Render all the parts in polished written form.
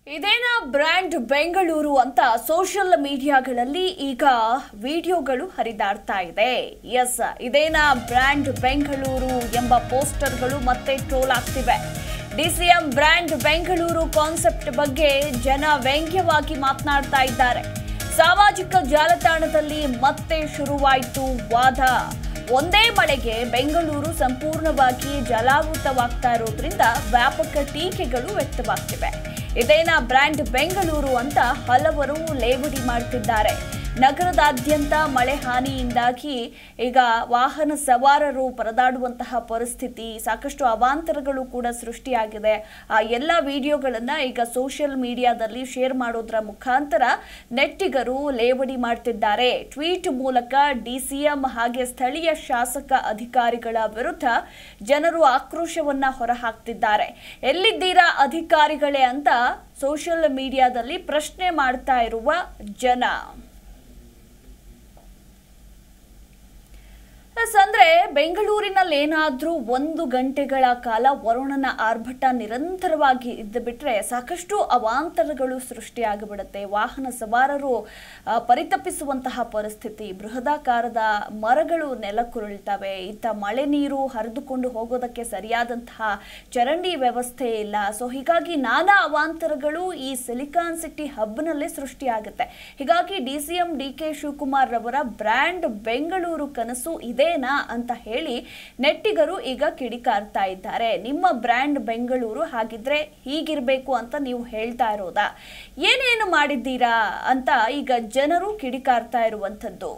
ಇದೇನಾ ಬ್ರ್ಯಾಂಡ್ ಬೆಂಗಳೂರು ಅಂತ ಸೋಷಿಯಲ್ ಮೀಡಿಯಾಗಳಲ್ಲಿ ಈಗ ವಿಡಿಯೋಗಳು ಹರಿದಾಡ್ತಾ ಇದೆ. ಎಸ್, ಇದೇನಾ ಬ್ರ್ಯಾಂಡ್ ಬೆಂಗಳೂರು ಎಂಬ ಪೋಸ್ಟರ್ಗಳು ಮತ್ತೆ ಟ್ರೋಲ್ ಆಗ್ತಿವೆ. ಡಿಸಿಎಂ ಬ್ರ್ಯಾಂಡ್ ಬೆಂಗಳೂರು ಕಾನ್ಸೆಪ್ಟ್ ಬಗ್ಗೆ ಜನ ವ್ಯಂಗ್ಯವಾಗಿ ಮಾತನಾಡ್ತಾ ಇದ್ದಾರೆ. ಸಾಮಾಜಿಕ ಜಾಲತಾಣದಲ್ಲಿ ಮತ್ತೆ ಶುರುವಾಯಿತು ವಾದ. ಒಂದೇ ಮಳೆಗೆ ಬೆಂಗಳೂರು ಸಂಪೂರ್ಣವಾಗಿ ಜಲಾವೃತವಾಗ್ತಾ ಇರೋದ್ರಿಂದ ವ್ಯಾಪಕ ಟೀಕೆಗಳು ವ್ಯಕ್ತವಾಗ್ತಿವೆ. ಇದೇನಾ ಬ್ರ್ಯಾಂಡ್ ಬೆಂಗಳೂರು ಅಂತ ಹಲವರು ಲೇವಡಿ ಮಾಡ್ತಿದ್ದಾರೆ. ನಗರದಾದ್ಯಂತ ಮಳೆ ಹಾನಿಯಿಂದಾಗಿ ಈಗ ವಾಹನ ಸವಾರರು ಪರದಾಡುವಂತಹ ಪರಿಸ್ಥಿತಿ, ಸಾಕಷ್ಟು ಅವಾಂತರಗಳು ಕೂಡ ಸೃಷ್ಟಿಯಾಗಿದೆ. ಆ ಎಲ್ಲ ವಿಡಿಯೋಗಳನ್ನ ಈಗ ಸೋಷಿಯಲ್ ಮೀಡಿಯಾದಲ್ಲಿ ಶೇರ್ ಮಾಡೋದ್ರ ಮುಖಾಂತರ ನೆಟ್ಟಿಗರು ಲೇವಡಿ ಮಾಡ್ತಿದ್ದಾರೆ. ಟ್ವೀಟ್ ಮೂಲಕ ಡಿಸಿಎಂ ಹಾಗೆ ಸ್ಥಳೀಯ ಶಾಸಕ ಅಧಿಕಾರಿಗಳ ವಿರುದ್ಧ ಜನರು ಆಕ್ರೋಶವನ್ನ ಹೊರಹಾಕ್ತಿದ್ದಾರೆ. ಎಲ್ಲಿದ್ದೀರಾ ಅಧಿಕಾರಿಗಳೇ ಅಂತ ಸೋಷಿಯಲ್ ಮೀಡಿಯಾದಲ್ಲಿ ಪ್ರಶ್ನೆ ಮಾಡ್ತಾ ಇರುವ ಜನ. ಅಂದ್ರೆ ಬೆಂಗಳೂರಿನಲ್ಲಿ ಏನಾದ್ರೂ 1 ಗಂಟೆಗಳ ಕಾಲ ವರುಣನ ಆರ್ಭಟ ನಿರಂತರವಾಗಿ ಇದ್ದು ಬಿಟ್ರೆ ಸಾಕಷ್ಟು ಅವಾಂತರಗಳು ಸೃಷ್ಟಿಯಾಗಿಬಿಡುತ್ತೆ. ವಾಹನ ಸವಾರರು ಪರಿತಪಿಸುವಂತಹ ಪರಿಸ್ಥಿತಿ, ಬೃಹದಾಕಾರದ ಮರಗಳು ನೆಲಕ್ಕುರುಳ್ತವೆ. ಇತ್ತ ಮಳೆ ನೀರು ಹರಿದುಕೊಂಡು ಹೋಗೋದಕ್ಕೆ ಸರಿಯಾದಂತಹ ಚರಂಡಿ ವ್ಯವಸ್ಥೆ ಇಲ್ಲ. ಸೊ ಹೀಗಾಗಿ ನಾನಾ ಅವಾಂತರಗಳು ಈ ಸಿಲಿಕಾನ್ ಸಿಟಿ ಹಬ್ನಲ್ಲಿ ಸೃಷ್ಟಿಯಾಗುತ್ತೆ. ಹೀಗಾಗಿ ಡಿಸಿಎಂ ಡಿಕೆ ಶಿವಕುಮಾರ್ ರವರ ಬ್ರ್ಯಾಂಡ್ ಬೆಂಗಳೂರು ಕನಸು ಇದೆ ಅಂತ ಹೇಳಿ ನೆಟ್ಟಿಗರು ಈಗ ಕಿಡಿಕಾರ್ತಾ ಇದ್ದಾರೆ. ನಿಮ್ಮ ಬ್ರ್ಯಾಂಡ್ ಬೆಂಗಳೂರು ಹಾಗಿದ್ರೆ ಹೀಗಿರ್ಬೇಕು ಅಂತ ನೀವು ಹೇಳ್ತಾ ಇರೋದಾ? ಏನೇನು ಮಾಡಿದ್ದೀರಾ ಅಂತ ಈಗ ಜನರು ಕಿಡಿಕಾರ್ತಾ ಇರುವಂತದ್ದು.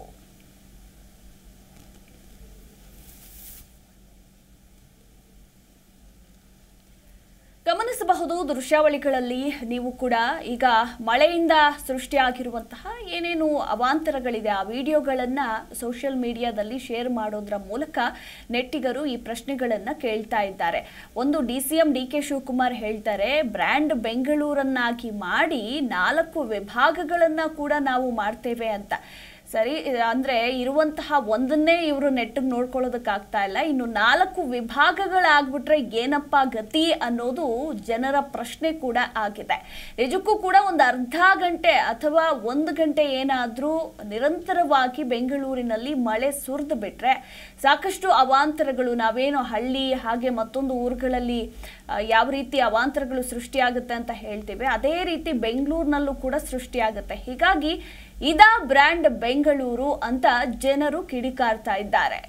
ಗಮನಿಸಬಹುದು ದೃಶ್ಯಾವಳಿಗಳಲ್ಲಿ ನೀವು ಕೂಡ ಈಗ ಮಳೆಯಿಂದ ಸೃಷ್ಟಿಯಾಗಿರುವಂತಹ ಏನೇನು ಅವಾಂತರಗಳಿದೆ ಆ ವಿಡಿಯೋಗಳನ್ನ ಸೋಷಿಯಲ್ ಮೀಡಿಯಾದಲ್ಲಿ ಶೇರ್ ಮಾಡೋದ್ರ ಮೂಲಕ ನೆಟ್ಟಿಗರು ಈ ಪ್ರಶ್ನೆಗಳನ್ನ ಕೇಳ್ತಾ ಇದ್ದಾರೆ. ಒಂದು ಡಿಸಿಎಂ ಡಿಕೆ ಶಿವಕುಮಾರ್ ಹೇಳ್ತಾರೆ, ಬ್ರ್ಯಾಂಡ್ ಬೆಂಗಳೂರನ್ನಾಗಿ ಮಾಡಿ 4 ವಿಭಾಗಗಳನ್ನ ಕೂಡ ನಾವು ಮಾಡ್ತೇವೆ ಅಂತ. ಸರಿ, ಅಂದ್ರೆ ಇರುವಂತಹ ಒಂದನ್ನೇ ಇವರು ನೆಟ್ಟಿಗೆ ನೋಡ್ಕೊಳ್ಳೋದಕ್ಕಾಗ್ತಾ ಇಲ್ಲ, ಇನ್ನು 4 ವಿಭಾಗಗಳಾಗ್ಬಿಟ್ರೆ ಏನಪ್ಪ ಗತಿ ಅನ್ನೋದು ಜನರ ಪ್ರಶ್ನೆ ಕೂಡ ಆಗಿದೆ. ನಿಜಕ್ಕೂ ಕೂಡ ಒಂದು ಅರ್ಧ ಗಂಟೆ ಅಥವಾ 1 ಗಂಟೆ ಏನಾದ್ರೂ ನಿರಂತರವಾಗಿ ಬೆಂಗಳೂರಿನಲ್ಲಿ ಮಳೆ ಸುರಿದು ಬಿಟ್ರೆ ಸಾಕಷ್ಟು ಅವಾಂತರಗಳು, ನಾವೇನೋ ಹಳ್ಳಿ ಹಾಗೆ ಮತ್ತೊಂದು ಊರುಗಳಲ್ಲಿ ಯಾವ ರೀತಿ ಅವಾಂತರಗಳು ಸೃಷ್ಟಿಯಾಗುತ್ತೆ ಅಂತ ಹೇಳ್ತೀವಿ, ಅದೇ ರೀತಿ ಬೆಂಗಳೂರಿನಲ್ಲೂ ಕೂಡ ಸೃಷ್ಟಿಯಾಗುತ್ತೆ. ಹೀಗಾಗಿ ಇದಾ ಬ್ರ್ಯಾಂಡ್ ಬೆಂಗಳೂರು ಅಂತ ಜನರು ಕಿಡಿಕಾರ್ತಾ ಇದ್ದಾರೆ.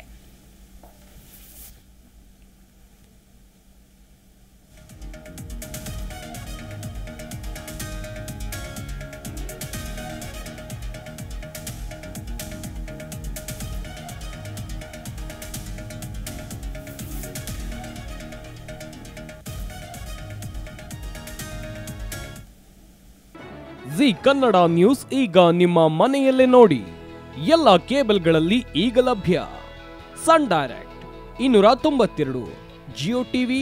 ಜಿ ಕನ್ನಡ ನ್ಯೂಸ್ ಈಗ ನಿಮ್ಮ ಮನೆಯಲ್ಲೇ ನೋಡಿ. ಎಲ್ಲ ಕೇಬಲ್ಗಳಲ್ಲಿ ಈಗ ಲಭ್ಯ. Sun Direct 292, Jio TV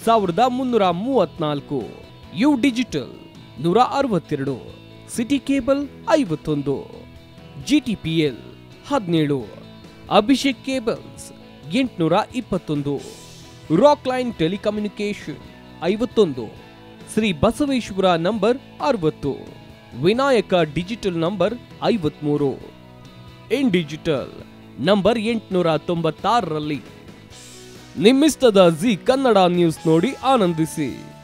1334, U digital 162, city cable 51, GTPL 17, Abhishek cables 821, rock line telecommunication 51, Shri Basaveshwara number 60, Vinayaka digital number 53, in digital number 896ರಲ್ಲಿ. ನಿಮ್ಮಿಸ್ತದ ಜಿ ಕನ್ನಡ ನ್ಯೂಸ್ ನೋಡಿ ಆನಂದಿಸಿ.